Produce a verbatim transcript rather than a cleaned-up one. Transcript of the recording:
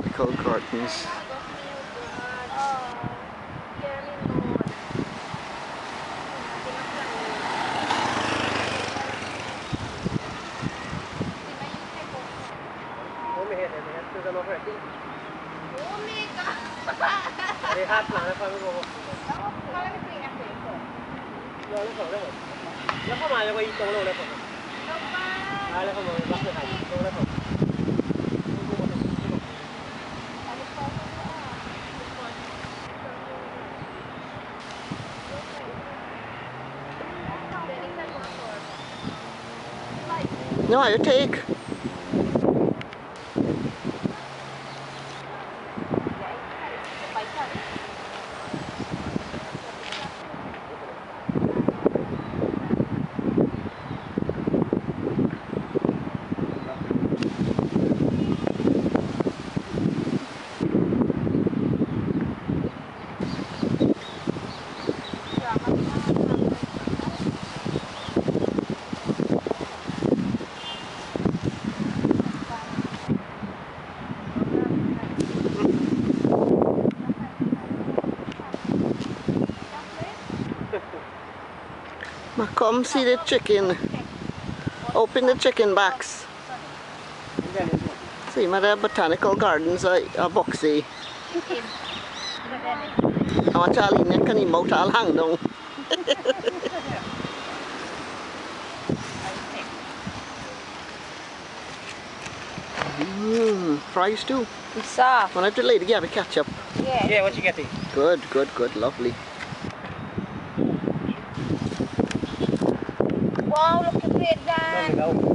botanical gardens. No, you take. Ma, come see the chicken. Open the chicken box. See, ma, the botanical gardens are, are boxy. Ama Charlie ne kan imot all hang dong. Mmm, fries too. It's soft. When I have to later get a ketchup. Yeah. Yeah, what you getting? Good, good, good, lovely. Wow, look at it, Dan.